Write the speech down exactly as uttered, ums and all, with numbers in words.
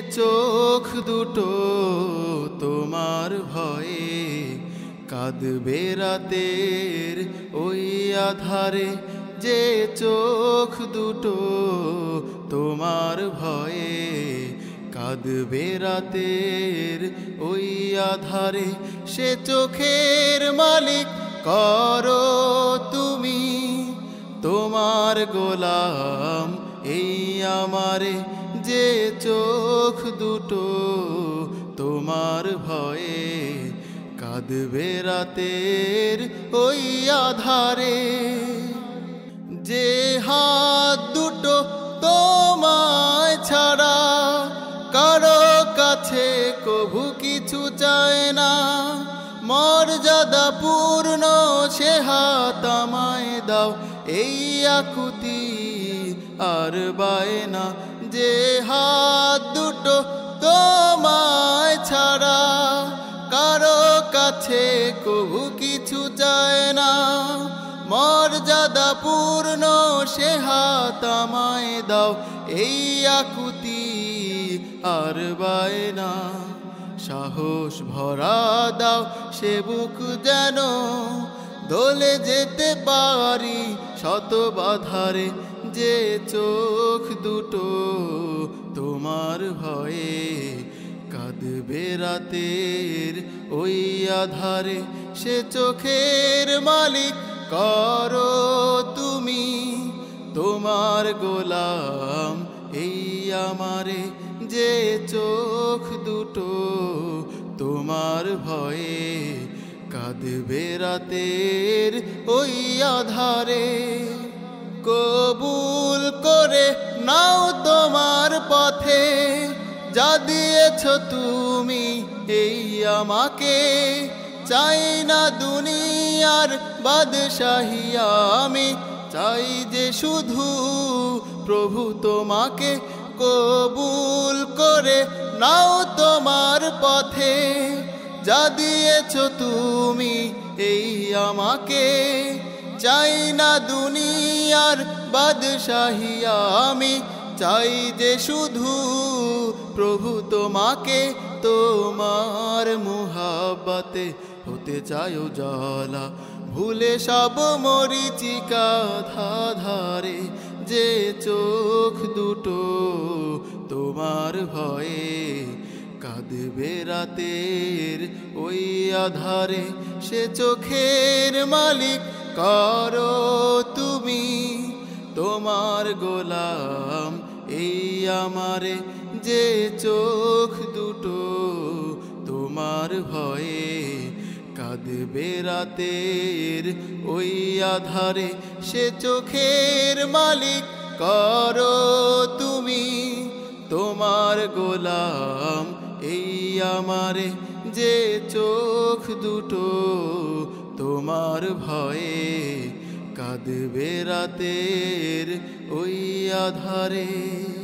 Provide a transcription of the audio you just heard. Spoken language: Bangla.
চোখ দুটো তোমার ভয়ে কাঁদবে রাতের ওই আধারে, যে চোখ দুটো তোমার ভয়ে কাঁদবে রাতের ওই আধারে, সে চোখের মালিক করো তুমি, তোমার গোলাম এই আমারে, যে চোখ দুটো তোমার ভয়ে কাঁদবে রাতের ওই আধারে। যে হাত দুটো তোমায় ছাড়া কারো কাছে কভু কিছু চায় না, মর্যাদা পূর্ণ সে হাত আমায় দাও, এই আকুতি আর বায়না। যে হাত দুটো তোমায় ছাড়া কারো কাছে কভু কিছু চায় না, মর্যাদা পূর্ণ সে হাত আমায় দাও, এই আকুতি আর বায়না। সাহস ভরা দাও সে বুক যেন দোলে যেতে পারি শত বাধারে, যে চোখ দুটো তোমার ভয়ে কাঁদবে রাতের ওই আধারে, সে চোখের মালিক করো তুমি, তোমার গোলাম এই আমারে, যে চোখ দুটো তোমার ভয়ে কাঁদবে রাতের ওই আধারে। কবুল করে নাও তোমার পথে যা দিয়েছ তুমি এই আমাকে, চাই না দুনিয়ার বাদশাহী আমি, চাই যে শুধু প্রভু তোমাকে। কবুল করে নাও তোমার পথে যা দিয়েছ তুমি এই আমাকে, চাই না দুনিয়ার বাদশাহী আমি, চাই যে শুধু প্রভু তোমাকে। তোমার মুহাব্বতে হতে চাই উজালা, ভুলে সব মরিচিকা ধারে, যে চোখ দুটো তোমার ভয়ে কাঁদবে রাতের ওই আধারে, সে চোখের মালিক করো তুমি, তোমার গোলাম এই আমারে, যে চোখ দুটো তোমার ভয়ে কাঁদবে রাতের ওই আধারে, সে চোখের মালিক করো তুমি, তোমার গোলাম এই আমারে, যে চোখ দুটো তোমার ভয়ে কাঁদবে রাতের ওই আধারে।